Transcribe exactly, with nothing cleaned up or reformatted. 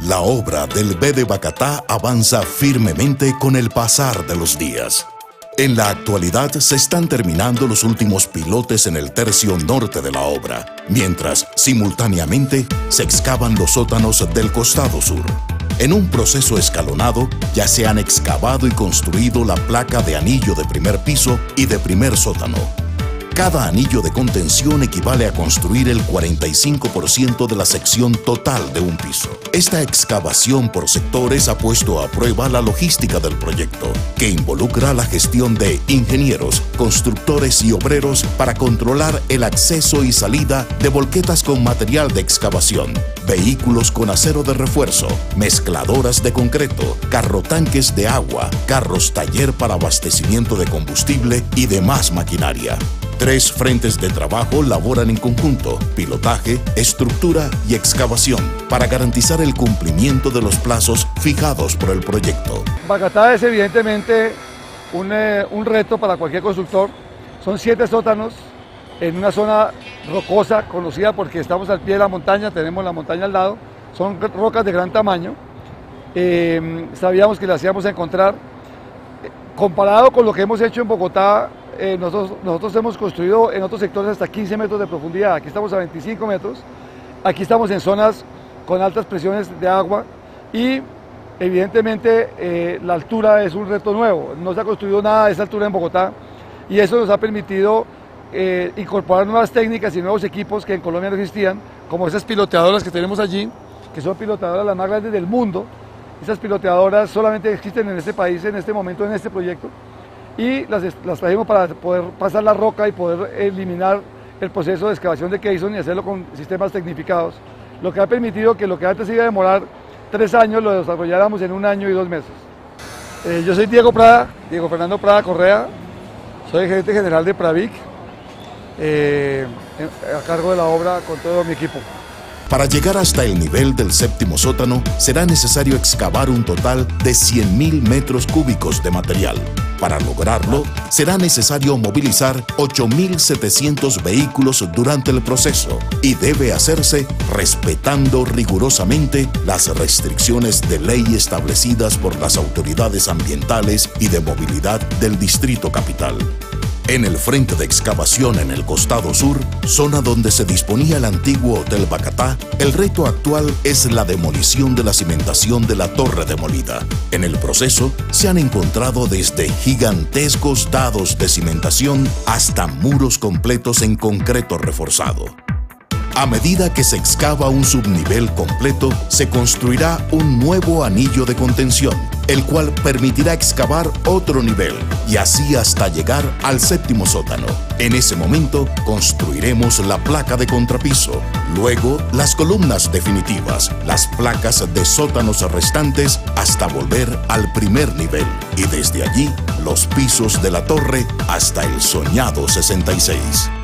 La obra del B de Bacatá avanza firmemente con el pasar de los días. En la actualidad se están terminando los últimos pilotes en el tercio norte de la obra, mientras simultáneamente se excavan los sótanos del costado sur. En un proceso escalonado ya se han excavado y construido la placa de anillo de primer piso y de primer sótano. Cada anillo de contención equivale a construir el cuarenta y cinco por ciento de la sección total de un piso. Esta excavación por sectores ha puesto a prueba la logística del proyecto, que involucra la gestión de ingenieros, constructores y obreros para controlar el acceso y salida de volquetas con material de excavación, vehículos con acero de refuerzo, mezcladoras de concreto, carrotanques de agua, carros taller para abastecimiento de combustible y demás maquinaria. Tres frentes de trabajo laboran en conjunto: pilotaje, estructura y excavación, para garantizar el cumplimiento de los plazos fijados por el proyecto. Bacatá es evidentemente un, eh, un reto para cualquier constructor. Son siete sótanos en una zona rocosa, conocida porque estamos al pie de la montaña, tenemos la montaña al lado, son rocas de gran tamaño. Eh, sabíamos que las íbamos a encontrar. Comparado con lo que hemos hecho en Bogotá, Eh, nosotros, nosotros hemos construido en otros sectores hasta quince metros de profundidad, aquí estamos a veinticinco metros, aquí estamos en zonas con altas presiones de agua y evidentemente eh, la altura es un reto nuevo, no se ha construido nada de esa altura en Bogotá y eso nos ha permitido eh, incorporar nuevas técnicas y nuevos equipos que en Colombia no existían, como esas piloteadoras que tenemos allí, que son piloteadoras las más grandes del mundo. Esas piloteadoras solamente existen en este país, en este momento, en este proyecto. Y las, las trajimos para poder pasar la roca y poder eliminar el proceso de excavación de Keyson y hacerlo con sistemas tecnificados, lo que ha permitido que lo que antes iba a demorar tres años lo desarrolláramos en un año y dos meses. Eh, yo soy Diego Prada, Diego Fernando Prada Correa, soy gerente general de Pravic, eh, a cargo de la obra con todo mi equipo. Para llegar hasta el nivel del séptimo sótano, será necesario excavar un total de cien mil metros cúbicos de material. Para lograrlo, será necesario movilizar ocho mil setecientos vehículos durante el proceso y debe hacerse respetando rigurosamente las restricciones de ley establecidas por las autoridades ambientales y de movilidad del Distrito Capital. En el frente de excavación en el costado sur, zona donde se disponía el antiguo Hotel Bacatá, el reto actual es la demolición de la cimentación de la torre demolida. En el proceso se han encontrado desde gigantescos dados de cimentación hasta muros completos en concreto reforzado. A medida que se excava un subnivel completo, se construirá un nuevo anillo de contención, el cual permitirá excavar otro nivel y así hasta llegar al séptimo sótano. En ese momento construiremos la placa de contrapiso, luego las columnas definitivas, las placas de sótanos restantes hasta volver al primer nivel y desde allí los pisos de la torre hasta el soñado sesenta y seis.